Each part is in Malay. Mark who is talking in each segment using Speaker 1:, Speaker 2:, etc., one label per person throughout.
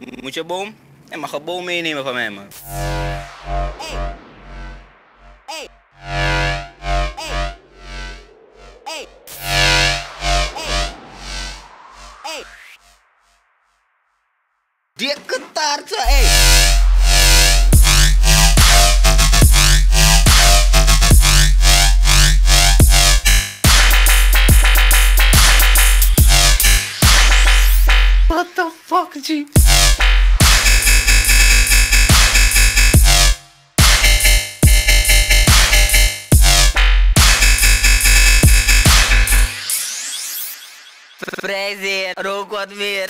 Speaker 1: Moet je boom? Je mag een boom meenemen van mij, man. Dikke Taarte, What the fuck, G? Prijzen, rook wat meer.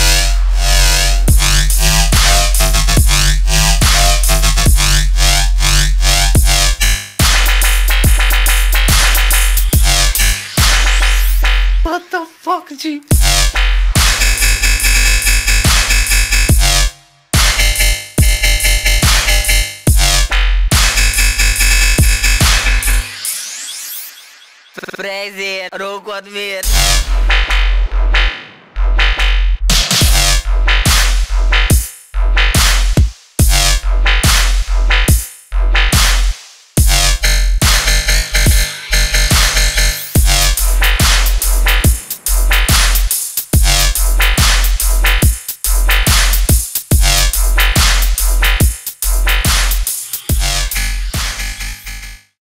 Speaker 1: What the fuck, G? Prijzen, rook wat meer.